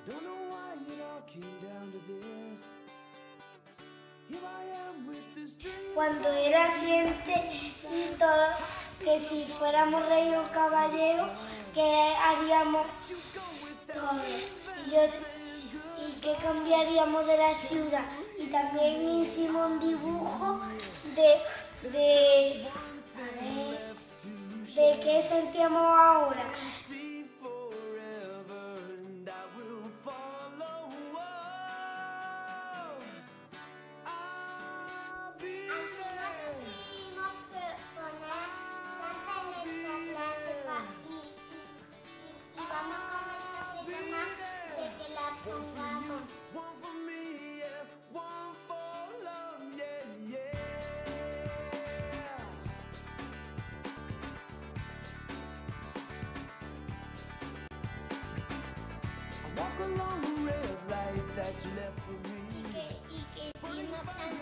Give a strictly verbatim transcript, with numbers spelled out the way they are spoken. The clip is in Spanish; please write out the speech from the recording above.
Cuando era siente y todo, que si fuéramos rey o caballero, que haríamos todo. Y, yo, y que cambiaríamos de la ciudad. Y también hicimos un dibujo de, de, de, de qué sentíamos ahora. Y que, y que hicimos